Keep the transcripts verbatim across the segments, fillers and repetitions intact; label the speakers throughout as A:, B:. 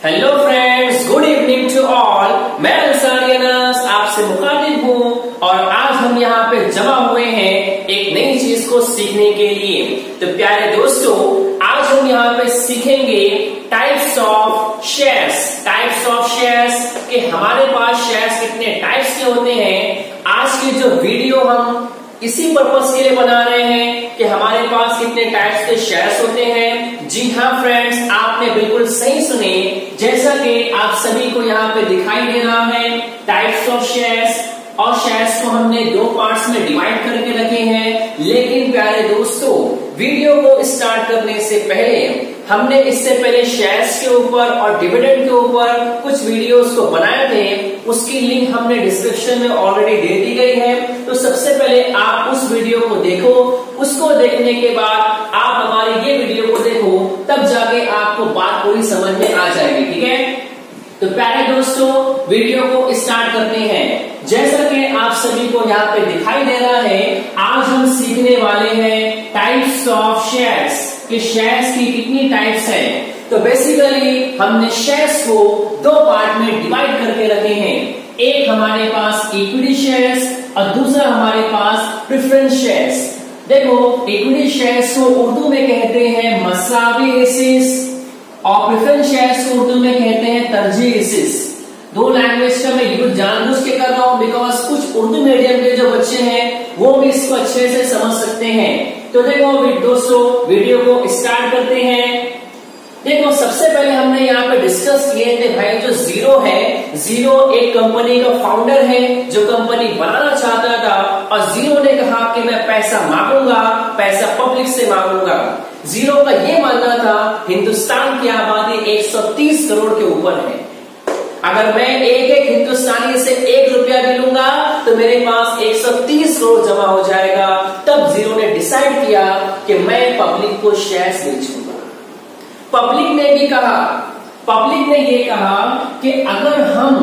A: Hello friends, good evening to all. मैं अंसारी अनस आपसे मुखातिब हूँ और आज हम यहाँ पे जमा हुए हैं एक नई चीज को सीखने के लिए। तो प्यारे दोस्तों, आज हम यहाँ पे सीखेंगे types of shares. Types of shares कि हमारे पास शेयर्स कितने टाइप्स के होते हैं। आज की जो वीडियो हम इसी पर्पस के लिए बना रहे हैं कि हमारे पास कितने टाइप्स के शेयर्स होते हैं। जी हाँ फ्रेंड्स, आपने बिल्कुल सही सुने। जैसा कि आप सभी को यहाँ पे दिखाई दे रहा है टाइप्स ऑफ शेयर्स, और शेयर्स को हमने दो पार्ट्स में डिवाइड करके रखे हैं। लेकिन प्यारे दोस्तों, वीडियो को स्टार्ट करने से पहले हमने इससे पहले शेयर्स के ऊपर और डिविडेंड के ऊपर कुछ वीडियोस को बनाए थे। उसकी लिंक हमने डिस्क्रिप्शन में ऑलरेडी दे दी गई है। तो सबसे पहले आप उस वीडियो को देखो। उसको देखने के बाद आप हमारी ये वीडियो को देखो, तब जाके आपको बात पूरी समझ में आ जाएगी। ठीक है, तो प्यारे दोस्तों, वीडियो को स्टार्ट करते हैं। जैसा कि आप सभी को यहाँ पे दिखाई दे रहा है, आज हम सीखने वाले हैं टाइप्स ऑफ शेयर्स कि शेयर्स की कितनी टाइप्स हैं। तो बेसिकली हमने शेयर्स को दो पार्ट में डिवाइड करके रखे हैं। एक हमारे पास इक्विटी शेयर्स और दूसरा हमारे पास प्रेफरेंस शेयर्स। देखो, इक्विटी शेयर्स को उर्दू में कहते हैं मसावी हिस्सेस और प्रेफरेंस शेयर्स को उर्दू में कहते हैं तरजीह हिस्सेस। दो लैंग्वेज का मैं यूज जानबूझ के कर रहा हूं, बिकॉज कुछ उर्दू मीडियम के जो बच्चे हैं वो भी इसको अच्छे से समझ सकते हैं। तो देखो दोस्तों, वीडियो को स्टार्ट करते हैं। देखो, सबसे पहले हमने यहाँ पे डिस्कस किए थे भाई, जो जीरो है, जीरो एक कंपनी का फाउंडर है जो कंपनी बनाना चाहता था, और जीरो ने कहा कि मैं पैसा मांगूंगा, पैसा पब्लिक से मांगूंगा। जीरो का ये मानना था हिंदुस्तान की आबादी एक सौ तीस करोड़ के ऊपर है। अगर मैं एक एक हिंदुस्तानी से एक रुपया भी लूंगा तो मेरे पास एक सौ तीस करोड़ जमा हो जाएगा। तब जीरो ने डिसाइड किया कि मैं पब्लिक को शेयर्स बेचूंगा। पब्लिक ने भी कहा, पब्लिक ने ये कहा कि अगर हम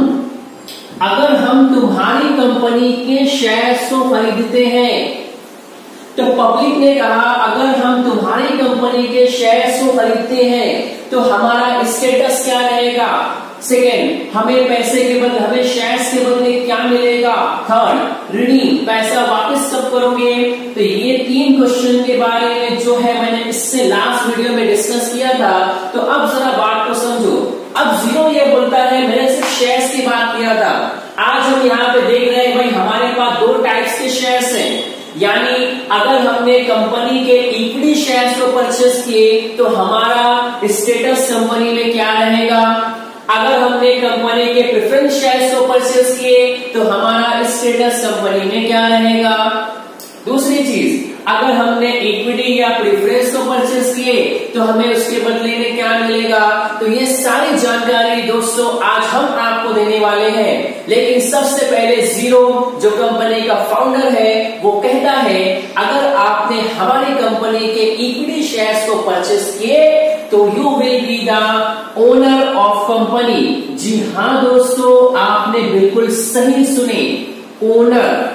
A: अगर हम तुम्हारी कंपनी के शेयर्स को खरीदते हैं, तो पब्लिक ने कहा अगर हम तुम्हारी कंपनी के शेयर्स को खरीदते हैं तो हमारा स्टेटस क्या रहेगा। सेकेंड, हमें पैसे के बदले, हमें शेयर्स के बदले क्या मिलेगा। थर्ड, रिडीम, पैसा वापस कब करोगे। तो ये तीन क्वेश्चन के बारे में जो है मैंने इससे लास्ट वीडियो में डिस्कस किया था। तो अब जरा बात को समझो। अब जीरो ये बोलता है मैंने सिर्फ शेयर्स की बात किया था। आज हम यहाँ पे देख रहे हैं भाई हमारे पास दो टाइप्स के शेयर्स हैं। यानी अगर हमने कंपनी के इक्विटी शेयर्स को परचेस किए तो हमारा स्टेटस कंपनी में क्या रहेगा। अगर हमने कंपनी के प्रेफरेंस शेयर्स को परचेस किए तो हमारा स्टेटस कंपनी में क्या रहेगा। दूसरी चीज, अगर हमने इक्विटी या प्रेफरेंस को परचेस किए तो हमें उसके बदले में क्या मिलेगा। तो ये सारी जानकारी दोस्तों आज हम आपको देने वाले हैं। लेकिन सबसे पहले जीरो जो कंपनी का फाउंडर है वो कहता है अगर आपने हमारी कंपनी के इक्विटी शेयर्स को परचेस किए तो you will be the owner of company. जी हाँ दोस्तों, आपने बिल्कुल सही सुने, ओनर,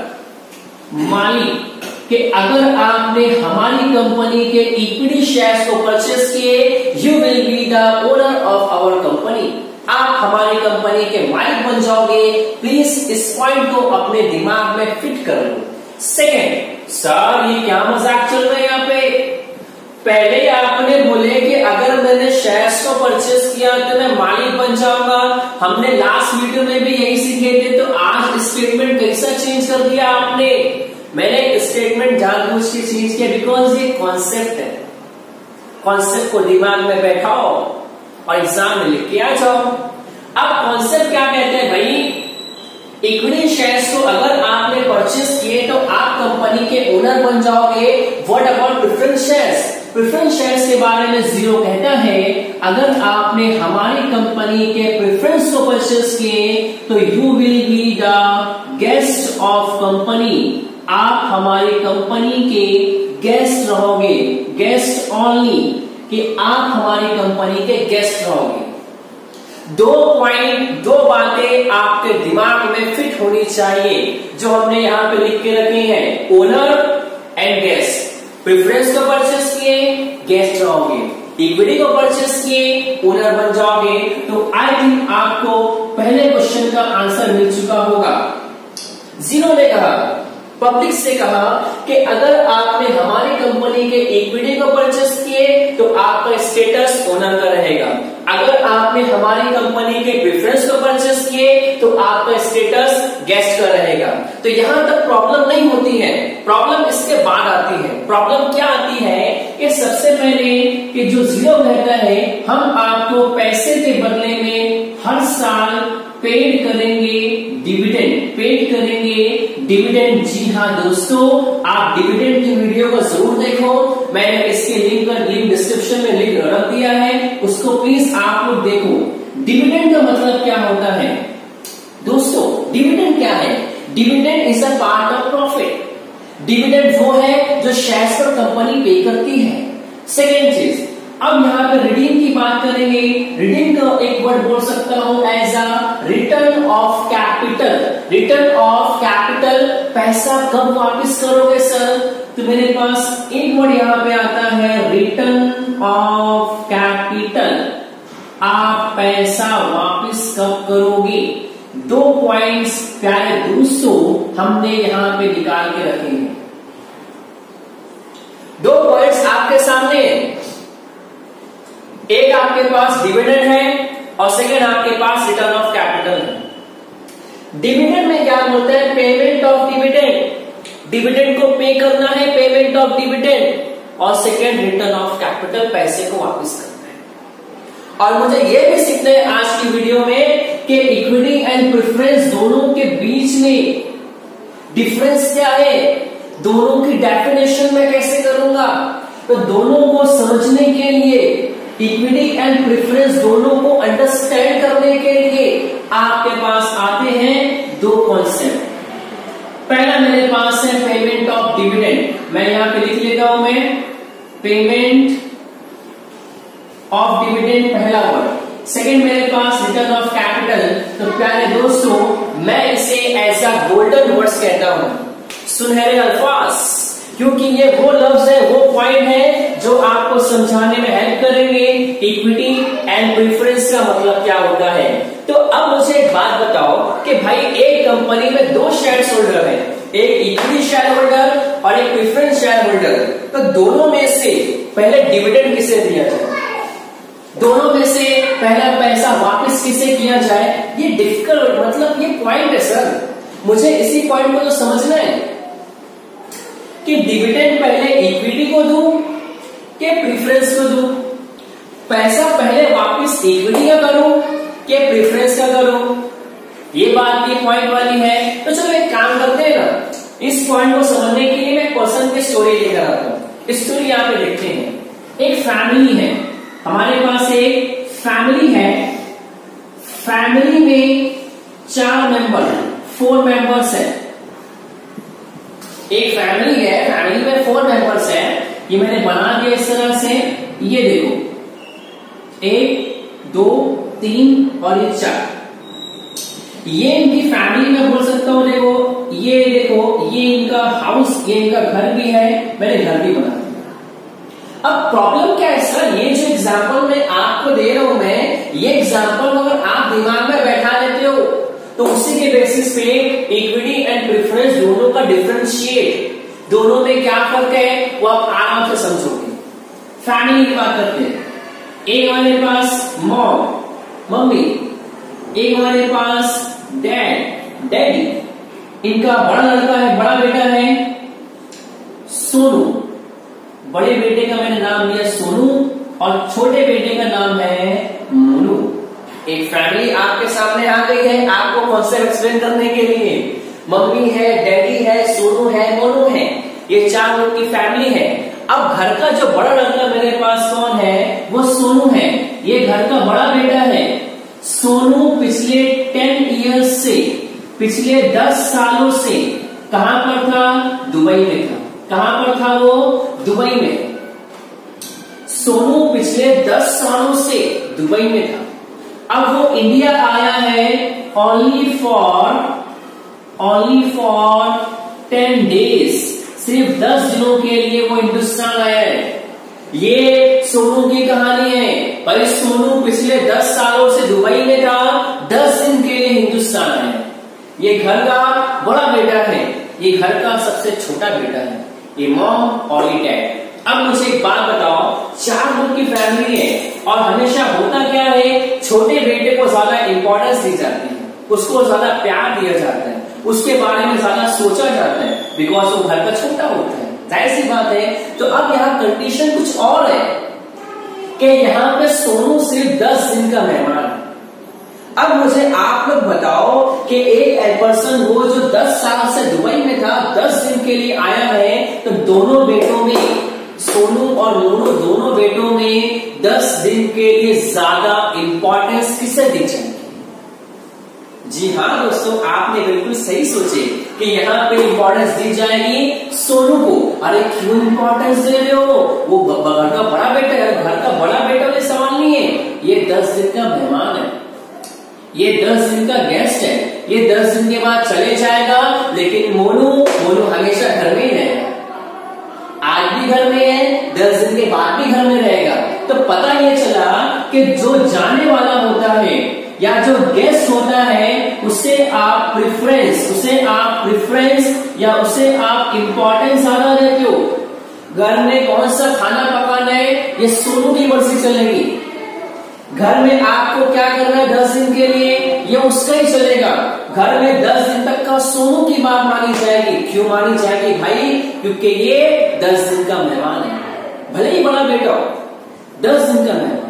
A: मालिक, कि अगर आपने हमारी कंपनी के इक्विटी शेयर्स को परचेस किए, you will be the owner of our company. आप हमारी कंपनी के मालिक बन जाओगे। प्लीज इस पॉइंट को अपने दिमाग में फिट कर लो। सेकेंड, सर ये क्या मजाक चल रहा है यहाँ पे। पहले आपने बोले कि अगर मैंने शेयर्स को परचेस किया तो मैं मालिक बन जाऊंगा। हमने लास्ट वीडियो में भी यही सीखे थे। तो आज स्टेटमेंट कैसा चेंज कर दिया आपने। मैंने स्टेटमेंट जानबूझ के चेंज किया बिकॉज ये कॉन्सेप्ट है। कॉन्सेप्ट को दिमाग में बैठाओ और एग्जाम में लिख के आ जाओ। अब कॉन्सेप्ट क्या कहते हैं भाई, इक्विटी शेयर्स को अगर आपने परचेस किए तो आप कंपनी के ओनर बन जाओगे। What about preference shares. Preference shares के बारे में जीरो कहता है अगर आपने हमारी कंपनी के प्रेफरेंस को परचेस किए तो you will be the guest of company. आप हमारी कंपनी के गेस्ट रहोगे। गेस्ट ओनली, कि आप हमारी कंपनी के गेस्ट रहोगे। दो पॉइंट, दो बातें आपके दिमाग में फिट होनी चाहिए जो हमने यहाँ पे लिख के रखे हैं, ओनर एंड गेस्ट। प्रेफरेंस को परचेस किए, गेस्ट रहोगे। इक्विटी को परचेस किए, ओनर बन जाओगे। तो आई थिंक आपको पहले क्वेश्चन का आंसर मिल चुका होगा। जीरो ने कहा, पब्लिक से कहा कि अगर आपने हमारी कंपनी के इक्विटी को परचेस किए तो आपका स्टेटस ओनर का रहेगा, अगर आपने हमारी कंपनी के प्रेफरेंस को परचेस किए तो आपका स्टेटस गेस्ट का रहेगा। तो यहां तक प्रॉब्लम नहीं होती है, प्रॉब्लम इसके बाद आती है। प्रॉब्लम क्या आती है कि सबसे पहले कि जो जीरो कहता है हम आपको पैसे के बदले में हर साल पेड करेंगे डिविडेंड, पेड करेंगे डिविडेंड। जी हाँ दोस्तों, आप डिविडेंड की वीडियो को जरूर देखो, मैंने इसके लिंक पर लिंक डिस्क्रिप्शन में लिंक रख दिया है, उसको प्लीज आप लोग देखो। डिविडेंड का मतलब क्या होता है दोस्तों? डिविडेंड क्या है? Dividend is a part of profit. Dividend वो है जो शेयर्स पर कंपनी पे करती है। सेकेंड चीज, अब यहाँ पे रिडीम की बात करेंगे। रिडीम का एक वर्ड बोल सकता हूं as a return of capital. Return of capital, पैसा कब वापस करोगे सर? तो मेरे पास एक वर्ड यहाँ पे आता है रिटर्न ऑफ कैपिटल। आप पैसा वापस कब करोगे? दो पॉइंट्स प्यारे दोस्तों हमने यहाँ पे निकाल के रखे हैं। दो पॉइंट्स आपके सामने हैं, एक आपके पास डिविडेंड है और सेकेंड आपके पास रिटर्न ऑफ कैपिटल है। डिविडेंड में क्या बोलते हैं? Payment of dividend. डिविडेंड को पे करना है, पेमेंट ऑफ डिविडेंड। और सेकेंड रिटर्न ऑफ कैपिटल, पैसे को वापस करना है। और मुझे यह भी सीखना है आज की वीडियो में कि इक्विटी एंड प्रेफरेंस दोनों के बीच में डिफरेंस क्या है, दोनों की डेफिनेशन मैं कैसे करूंगा। तो दोनों को समझने के लिए, इक्विटी एंड प्रेफरेंस दोनों को अंडरस्टैंड करने के लिए आपके पास आते हैं दो कॉन्सेप्ट। पहला मेरे पास है पेमेंट ऑफ डिविडेंड, मैं यहां पे लिख लेता हूं मैं पेमेंट ऑफ डिविडेंड पहला वर्ड। सेकेंड मेरे पास रिटर्न ऑफ कैपिटल। तो प्यारे दोस्तों मैं इसे एज अ गोल्डन वर्ड्स कहता हूं, सुनहरे अल्फाज, क्योंकि ये वो लफ्ज है, वो पॉइंट है जो आपको समझाने में हेल्प करेंगे इक्विटी एंड प्रेफरेंस का मतलब क्या होता है। तो अब मुझे एक बात बताओ कि भाई एक कंपनी में दो शेयर होल्डर है, एक इक्विटी शेयर होल्डर और एक प्रेफरेंस शेयर होल्डर। तो दोनों में से पहले डिविडेंड किसे दिया जाए, दोनों में से पहला पैसा वापस किसे किया जाए, ये डिफिकल्ट मतलब ये पॉइंट है सर, मुझे इसी पॉइंट को तो समझना है कि डिविडेंड पहले इक्विटी को दूं कि प्रेफरेंस को दूं, पैसा पहले वापस इक्विटी का करूं कि प्रेफरेंस का करूं, ये बात ये पॉइंट वाली है। तो चलो एक काम करते हैं ना, इस पॉइंट को समझने के लिए मैं पर्सन की स्टोरी लेकर आता हूं। स्टोरी यहां पे देखते हैं। एक फैमिली है, हमारे पास एक फैमिली है, फैमिली में चार मेंबर, फोर मेंबर्स है। एक फैमिली है, फैमिली में फोर मेंबर्स है, ये मैंने बना दिया इस तरह से, ये देखो एक दो तीन और ये चार, ये इनकी फैमिली में बोल सकता हूं। देखो ये देखो ये इनका हाउस, ये इनका घर भी है, मैंने घर भी बना दिया। अब प्रॉब्लम क्या है सर, ये जो एग्जाम्पल मैं आपको दे रहा हूं मैं, ये एग्जाम्पल अगर आप दिमाग में बैठा लेते हो तो उसी के बेसिस पे इक्विटी एंड प्रेफरेंस दोनों का डिफरेंशिएट, दोनों में क्या फर्क है वो आप आराम से समझोगे। फैमिली की बात करते हैं, एक हमारे पास मॉम मम्मी, एक हमारे पास डैड डैडी, इनका बड़ा लड़का है, बड़ा बेटा है सोनू, बड़े बेटे का मैंने नाम लिया सोनू और छोटे बेटे का नाम है मोनू। एक फैमिली आपके सामने आ गई है आपको कॉन्सेप्ट एक्सप्लेन करने के लिए। मम्मी है, डैडी है, सोनू है, मोनू है, ये चार लोग की फैमिली है। अब घर का जो बड़ा लड़का मेरे पास कौन है, वो सोनू है, ये घर का बड़ा बेटा है। सोनू पिछले टेन इयर्स से, पिछले दस सालों से कहां पर था, दुबई में था। कहां पर था वो, दुबई में। सोनू पिछले दस सालों से दुबई में था, अब वो इंडिया आया है only for only for ten days, सिर्फ दस दिनों के लिए वो हिंदुस्तान आया है। ये सोनू की कहानी है। भाई सोनू पिछले दस सालों से दुबई में था, दस दिन के लिए हिंदुस्तान है। ये घर का बड़ा बेटा है, ये घर का सबसे छोटा बेटा है, ये मॉम और ये डैड। अब मुझे एक बात बताओ, चार लोग की फैमिली है और हमेशा होता क्या है, छोटे बेटे को ज्यादा इंपॉर्टेंस दी जाती है, उसको ज्यादा प्यार दिया जाता है, उसके बारे में ज्यादा सोचा जाता है, बिकॉज वो घर का छोटा होता है, जाहिर सी बात है। तो अब यहाँ कंडीशन कुछ और है कि यहाँ पे सोनू सिर्फ दस दिन का मेहमान है। अब मुझे आप लोग बताओ कि एक पर्सन वो जो दस साल से दुबई में था, दस दिन के लिए आया है, तो दोनों बेटों में, सोनू और मोनू दोनों बेटों में दस दिन के लिए ज्यादा इंपॉर्टेंस किसे दी जाएगी? जी हाँ दोस्तों, आपने बिल्कुल सही सोचे कि यहाँ पे इंपॉर्टेंस दी जाएगी सोनू को। अरे क्यों इंपॉर्टेंस दे रहे हो, वो घर का बड़ा बेटा है, घर का बड़ा बेटा ये सवाल नहीं है, ये दस दिन का मेहमान है, ये दस दिन का गेस्ट है, ये दस दिन के बाद चले जाएगा, लेकिन मोनू मोनू हमेशा घर में ही रहेगा, आज भी घर में है, दस दिन के बाद भी घर में रहेगा। तो पता ये चला कि जो जाने वाला होता है या जो गेस्ट होता है उसे आप प्रेफरेंस उसे आप प्रेफरेंस या उसे आप इंपॉर्टेंस ज्यादा देते हो। घर में कौन सा खाना पकाना है ये सोनू की मर्जी चलेगी, घर में आपको क्या करना है दस दिन के लिए ये उसका ही चलेगा। घर में दस दिन तक का सोनू की बात मानी जाएगी। क्यों मानी जाएगी भाई? क्योंकि ये दस दिन का मेहमान है, भले ही बड़ा बेटा हो, दस दिन का मेहमान,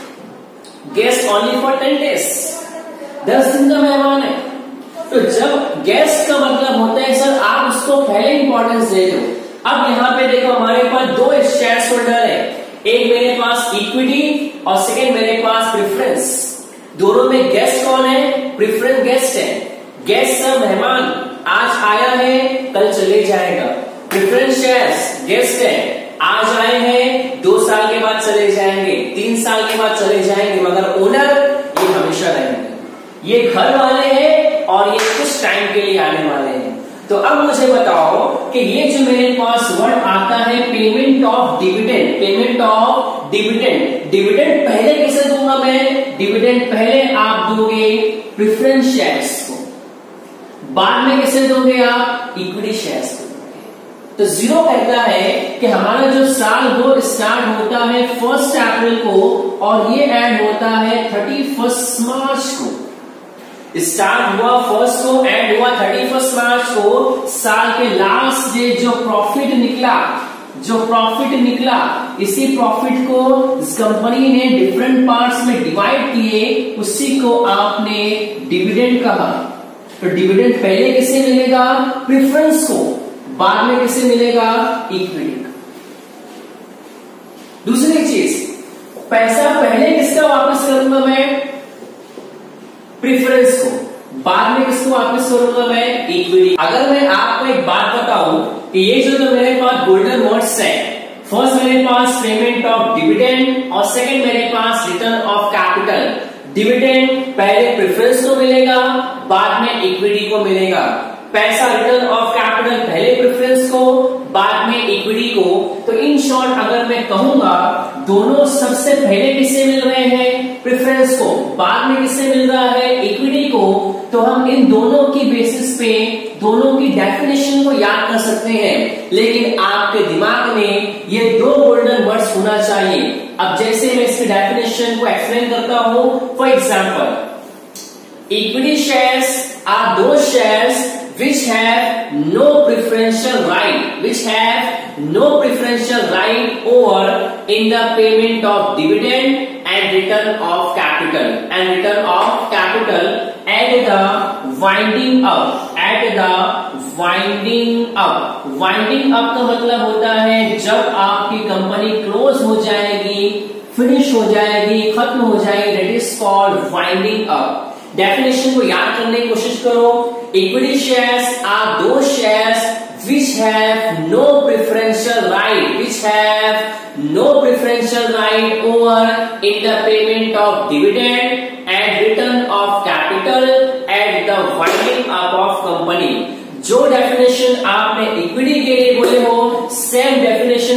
A: guest only for ten days, दस दिन का मेहमान है। तो जब गेस्ट का मतलब होता है सर आप उसको पहले इंपॉर्टेंस दे दो। अब यहाँ पे देखो हमारे पास दो शेयर होल्डर है, एक मेरे पास इक्विटी और सेकेंड मेरे पास प्रेफरेंस। दोनों में गेस्ट कौन है? प्रेफरेंस गेस्ट है। गेस्ट सर मेहमान आज आया है कल चले जाएगा। प्रेफरेंस शेयर्स गेस्ट है, आज आए हैं दो साल के बाद चले जाएंगे, तीन साल के बाद चले जाएंगे, मगर ओनर ये हमेशा रहेंगे। ये घर वाले हैं और ये कुछ टाइम के लिए आने वाले हैं। तो अब मुझे बताओ कि ये जो मेरे पास वर्ड आता है payment of dividend, payment of dividend, dividend पहले किसे दूंगा मैं? डिविडेंड पहले आप दोगे प्रेफरेंस शेयर्स को, बाद में किसे दोगे आप? इक्विटी शेयर्स को। तो जीरो कहता है कि हमारा जो साल दो स्टार्ट होता है फर्स्ट अप्रैल को और ये एंड होता है थर्टी फर्स्ट मार्च को। स्टार्ट हुआ फर्स्ट को, एंड हुआ थर्टी फर्स्ट मार्च को। साल के लास्ट डे जो प्रॉफिट निकला, जो प्रॉफिट निकला, इसी प्रॉफिट को इस कंपनी ने डिफरेंट पार्ट्स में डिवाइड किए, उसी को आपने डिविडेंड कहा। तो डिविडेंड पहले किसे मिलेगा? प्रेफरेंस को, बाद में किसे मिलेगा? इक्विटी। दूसरी चीज, पैसा पहले किसका वापस करूंगा मैं? प्रेफरेंस को, बाद में किसको वापस करूंगा मैं? इक्विटी। अगर मैं आपको एक बात बताऊं कि ये जो तो मेरे पास गोल्डन वर्ड्स है, फर्स्ट मेरे पास पेमेंट ऑफ डिविडेंड और सेकंड मेरे पास रिटर्न ऑफ कैपिटल। डिविडेंड पहले प्रेफरेंस को मिलेगा, बाद में इक्विटी को मिलेगा। पैसा रिटर्न ऑफ कैपिटल पहले प्रेफरेंस को, बाद में इक्विटी को। तो इन शॉर्ट अगर मैं कहूंगा दोनों सबसे पहले किसे मिल रहे हैं? प्रेफरेंस को, बाद में किसे मिल रहा है? इक्विटी को। तो हम इन दोनों की बेसिस पे दोनों की डेफिनेशन को याद कर सकते हैं, लेकिन आपके दिमाग में ये दो गोल्डन वर्ड्स होना चाहिए। अब जैसे मैं इसकी डेफिनेशन को एक्सप्लेन करता हूं, for example equity shares are those shares which have no preferential right, which have no preferential right over in the payment of dividend and return of capital and return of capital at the winding up, at the winding up. Winding up का मतलब होता है जब आपकी company close हो जाएगी, finish हो जाएगी, खत्म हो जाएगी, that is called winding up. Definition को याद करने की कोशिश करो। Equity shares are those shares which have no preferential right, which have no preferential right over in the payment of dividend and return of capital at the winding up of company. जो definition आपने equity के लिए बोले हो, same definition आपके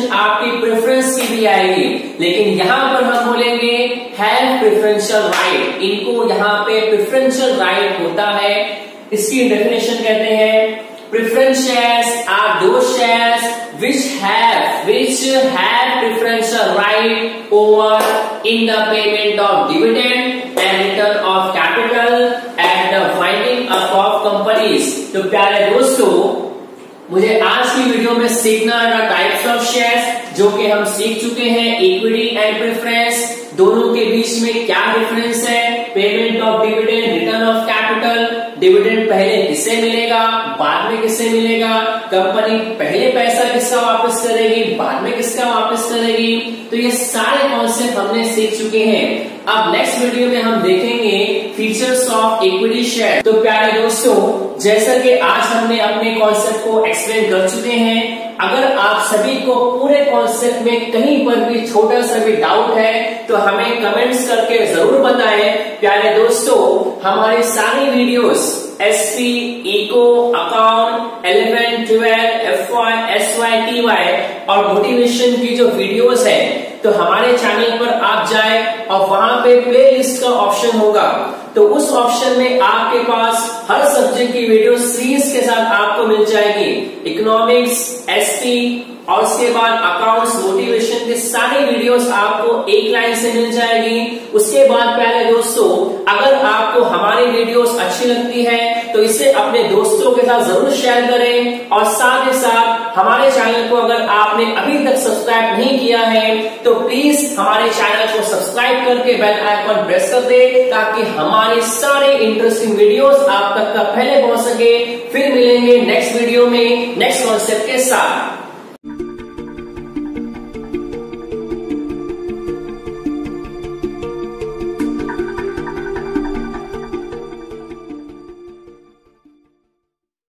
A: आपकी preference की भी आएगी, लेकिन यहां पर हम बोलेंगे हैव प्रेफरेंशियल राइट। इनको यहाँ पे प्रेफरेंशियल राइट होता है। इसकी डेफिनेशन कहते हैं preference shares are those shares which have which have preferential right over in the payment of dividend and return of capital at the winding up of companies। तो प्यारे दोस्तों, मुझे आज की वीडियो में सीखना है टाइप्स ऑफ शेयर्स, जो कि हम सीख चुके हैं इक्विटी एंड प्रेफरेंस। दोनों के बीच में क्या डिफरेंस है, payment of dividend, return of capital. Dividend पहले किससे मिलेगा, बाद में किससे मिलेगा, कंपनी पहले पैसा किसका वापस करेगी, बाद में किसका वापस करेगी। तो ये सारे कॉन्सेप्ट हमने सीख चुके हैं। अब नेक्स्ट वीडियो में हम देखेंगे फीचर्स ऑफ इक्विटी शेयर। तो प्यारे दोस्तों, जैसा कि आज हमने अपने कॉन्सेप्ट को एक्सप्लेन कर चुके हैं, अगर आप सभी को पूरे कॉन्सेप्ट में कहीं पर भी छोटा सा भी डाउट है तो हमें कमेंट्स करके जरूर बताएं। प्यारे दोस्तों, हमारी सारी videos SP, eco, account, eleven, twelve, F Y, S Y, T Y और मोटिवेशन की जो वीडियोस है, तो हमारे चैनल पर आप जाए और वहां पे प्ले लिस्ट का ऑप्शन होगा। तो उस ऑप्शन में आपके पास हर सब्जेक्ट की वीडियो सीरीज के साथ आपको मिल जाएगी। इकोनॉमिक्स, एसपी और उसके बाद अकाउंट्स, मोटिवेशन के सारी वीडियोस आपको एक लाइन से मिल जाएगी। उसके बाद प्यारे दोस्तों, अगर आपको हमारी वीडियोस अच्छी लगती है तो इसे अपने दोस्तों के साथ जरूर शेयर करें, और साथ ही साथ हमारे चैनल को अगर आपने अभी तक सब्सक्राइब नहीं किया है तो प्लीज हमारे चैनल को सब्सक्राइब करके बेल आइकन प्रेस कर दे, ताकि हमारे सारे इंटरेस्टिंग वीडियोस आप तक का पहले पहुंच सके। फिर मिलेंगे नेक्स्ट वीडियो में नेक्स्ट कॉन्सेप्ट के साथ।